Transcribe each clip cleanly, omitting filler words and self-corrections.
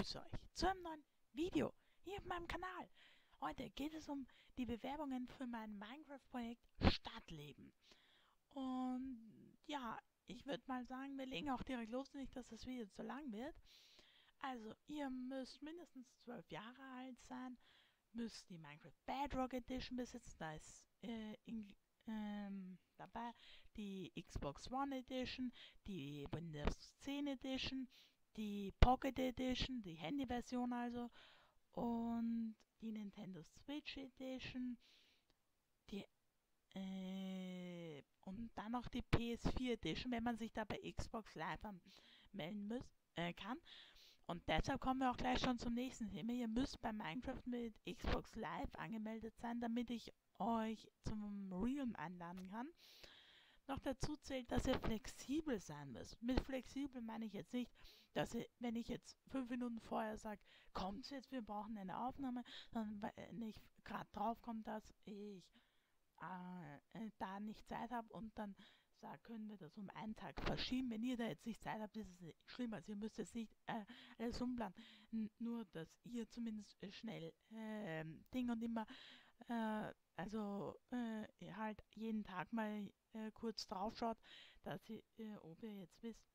begrüße euch zu einem neuen Video hier auf meinem Kanal. Heute geht es um die Bewerbungen für mein Minecraft-Projekt Stadtleben. Und ja, ich würde mal sagen, wir legen auch direkt los, nicht dass das Video zu lang wird. Also, ihr müsst mindestens 12 Jahre alt sein, müsst die Minecraft Bedrock Edition besitzen, da ist dabei die Xbox One Edition, die Windows 10 Edition, die Pocket Edition, die Handyversion also, und die Nintendo Switch Edition, die und dann noch die PS4 Edition, wenn man sich da bei Xbox Live melden kann. Und deshalb kommen wir auch gleich schon zum nächsten Thema. Ihr müsst bei Minecraft mit Xbox Live angemeldet sein, damit ich euch zum Realm einladen kann. Noch dazu zählt, dass ihr flexibel sein müsst. Mit flexibel meine ich jetzt nicht, dass ihr, wenn ich jetzt 5 Minuten vorher sage, kommt jetzt, wir brauchen eine Aufnahme, sondern wenn ich gerade drauf komme, dass ich da nicht Zeit habe und dann können wir das um einen Tag verschieben. Wenn ihr da jetzt nicht Zeit habt, ist es nicht schlimm. Also ihr müsst jetzt nicht alles umplanen. Nur, dass ihr zumindest schnell Ding und immer halt jeden Tag mal kurz drauf schaut, dass ihr, ob ihr jetzt wisst,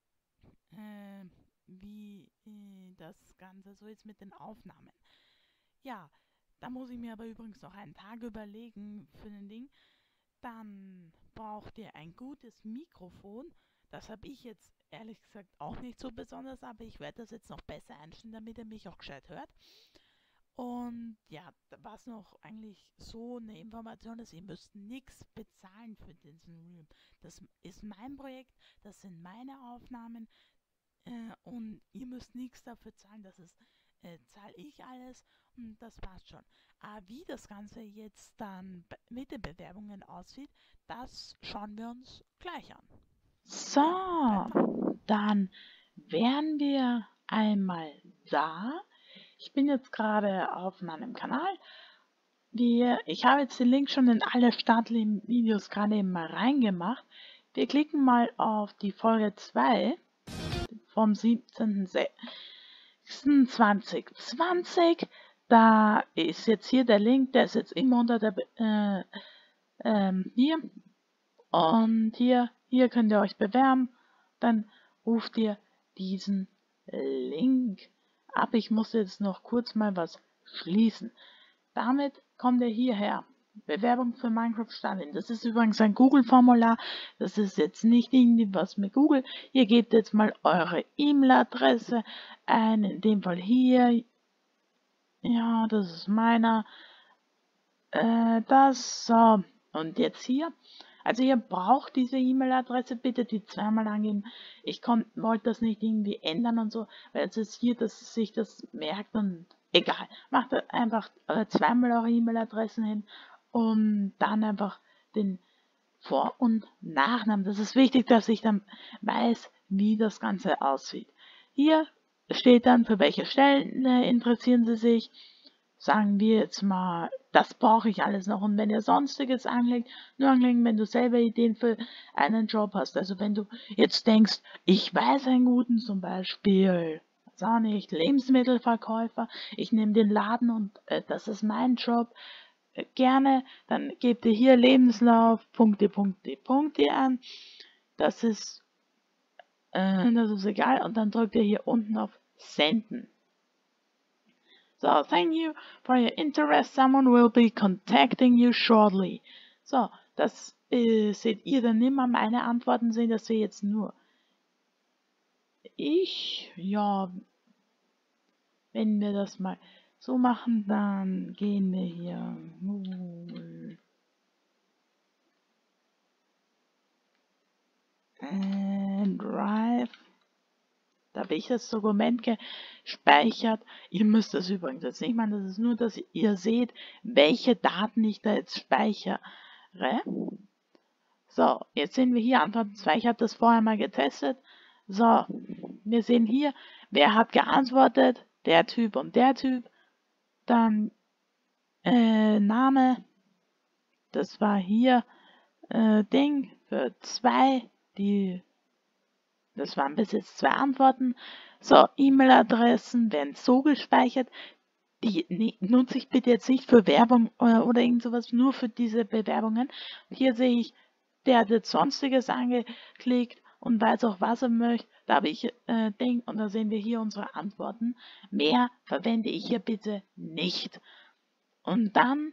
wie das Ganze so ist mit den Aufnahmen. Ja, da muss ich mir aber übrigens noch einen Tag überlegen für den Ding. Dann braucht ihr ein gutes Mikrofon. Das habe ich jetzt ehrlich gesagt auch nicht so besonders, aber ich werde das jetzt noch besser einstellen, damit ihr mich auch gescheit hört. Und ja, was noch eigentlich so eine Information ist, ihr müsst nichts bezahlen für diesen Realm. Das ist mein Projekt, das sind meine Aufnahmen und ihr müsst nichts dafür zahlen, das ist zahle ich alles und das passt schon. Aber wie das Ganze jetzt dann mit den Bewerbungen aussieht, das schauen wir uns gleich an. So, dann wären wir einmal da. Ich bin jetzt gerade auf meinem Kanal. Ich habe jetzt den Link schon in alle Stadtleben-Videos gerade eben mal reingemacht. Wir klicken mal auf die Folge 2 vom 17.06.2020. Da ist jetzt hier der Link, der ist jetzt immer unter der hier. Und hier könnt ihr euch bewerben. Dann ruft ihr diesen Link ab. Ich muss jetzt noch kurz mal was schließen. Damit kommt ihr hierher. Bewerbung für Minecraft Stadtleben. Das ist übrigens ein Google-Formular. Das ist jetzt nicht irgendwie was mit Google. Ihr gebt jetzt mal eure E-Mail-Adresse ein. In dem Fall hier. Ja, das ist meiner. So. Und jetzt hier. Also ihr braucht diese E-Mail-Adresse, bitte die zweimal angeben. Ich wollte das nicht irgendwie ändern und so, weil es ist hier, dass sich das merkt und egal. Macht einfach zweimal eure E-Mail-Adressen hin und dann einfach den Vor- und Nachnamen. Das ist wichtig, dass ich dann weiß, wie das Ganze aussieht. Hier steht dann, für welche Stellen interessieren Sie sich. Sagen wir jetzt mal, das brauche ich alles noch. Und wenn ihr Sonstiges anlegt, nur anlegen, wenn du selber Ideen für einen Job hast. Also wenn du jetzt denkst, ich weiß einen guten, zum Beispiel, weiß auch nicht, Lebensmittelverkäufer, ich nehme den Laden und das ist mein Job, gerne, dann gebt ihr hier Lebenslauf, Punkte an. Das ist egal. Und dann drückt ihr hier unten auf Senden. So, thank you for your interest. Someone will be contacting you shortly. So, das seht ihr dann immer. Meine Antworten sind, dass wir jetzt nur ja, wenn wir das mal so machen, dann gehen wir hier Google Drive. Da habe ich das Dokument gespeichert. Ihr müsst das übrigens jetzt nicht machen, das ist nur, dass ihr seht, welche Daten ich da jetzt speichere. So, jetzt sehen wir hier Antworten 2. Ich habe das vorher mal getestet. So, wir sehen hier, wer hat geantwortet, der Typ und der Typ. Dann Name, das war hier Ding für 2, das waren bis jetzt 2 Antworten. So, E-Mail-Adressen werden so gespeichert, die nutze ich bitte jetzt nicht für Werbung oder irgend sowas, nur für diese Bewerbungen. Hier sehe ich, der hat jetzt Sonstiges angeklickt und weiß auch, was er möchte. Da habe ich Ding und da sehen wir hier unsere Antworten. Mehr verwende ich hier bitte nicht. Und dann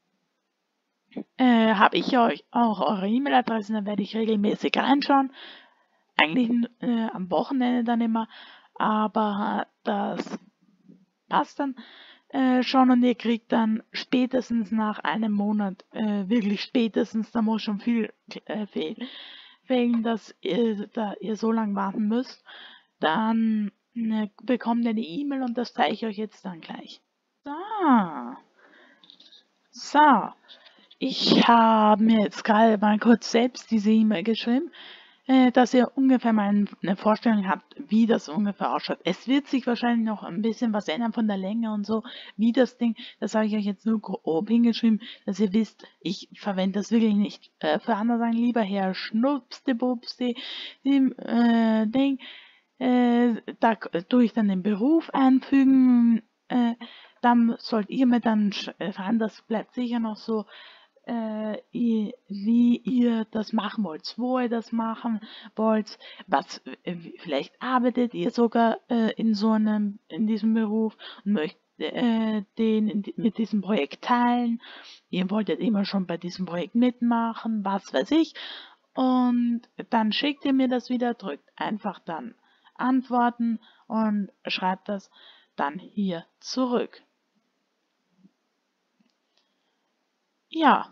habe ich euch auch eure E-Mail-Adressen, da werde ich regelmäßig reinschauen. Eigentlich am Wochenende dann immer, aber das passt dann schon und ihr kriegt dann spätestens nach einem Monat, wirklich spätestens, da muss schon viel fehlen, dass da ihr so lange warten müsst, dann bekommt ihr eine E-Mail und das zeige ich euch jetzt dann gleich. So, ich habe mir jetzt gerade mal kurz selbst diese E-Mail geschrieben, dass ihr ungefähr mal eine Vorstellung habt, wie das ungefähr ausschaut. Es wird sich wahrscheinlich noch ein bisschen was ändern von der Länge und so, wie das Ding, das habe ich euch jetzt nur grob hingeschrieben, dass ihr wisst, ich verwende das wirklich nicht für andere sagen, lieber Herr Schnupste-Bupste, Ding, da tue ich dann den Beruf einfügen, dann sollt ihr mir dann schreiben, das bleibt sicher noch so, wie ihr das machen wollt, wo ihr das machen wollt, was vielleicht arbeitet ihr sogar in diesem Beruf und möchtet mit diesem Projekt teilen. Ihr wolltet immer schon bei diesem Projekt mitmachen, was weiß ich. Und dann schickt ihr mir das wieder, drückt einfach dann Antworten und schreibt das dann hier zurück. Ja,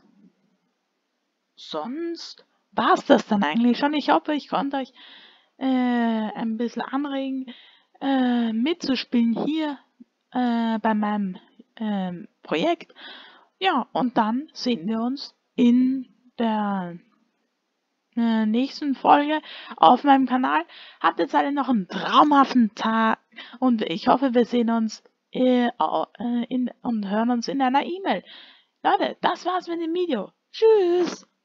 sonst war es das dann eigentlich schon. Ich hoffe, ich konnte euch ein bisschen anregen, mitzuspielen hier bei meinem Projekt. Ja, und dann sehen wir uns in der nächsten Folge auf meinem Kanal. Habt jetzt alle noch einen traumhaften Tag und ich hoffe, wir sehen uns und hören uns in einer E-Mail. Leute, das war's mit dem Video. Tschüss!